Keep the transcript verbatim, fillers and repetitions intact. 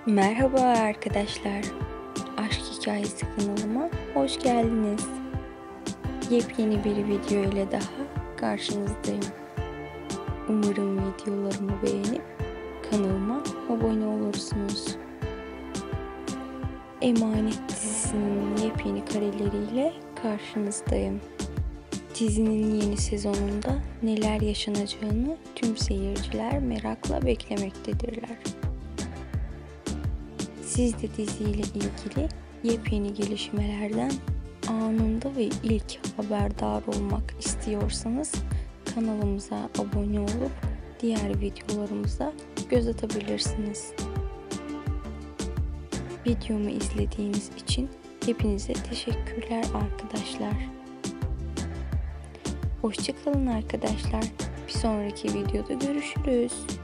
Merhaba arkadaşlar, Aşk Hikayesi kanalıma hoş geldiniz. Yepyeni bir video ile daha karşınızdayım. Umarım videolarımı beğenip kanalıma abone olursunuz. Emanet dizisinin yepyeni kareleriyle karşınızdayım. Dizinin yeni sezonunda neler yaşanacağını tüm seyirciler merakla beklemektedirler. Siz de diziyle ilgili yepyeni gelişmelerden anında ve ilk haberdar olmak istiyorsanız kanalımıza abone olup diğer videolarımıza göz atabilirsiniz. Videomu izlediğiniz için hepinize teşekkürler arkadaşlar. Hoşça kalın arkadaşlar. Bir sonraki videoda görüşürüz.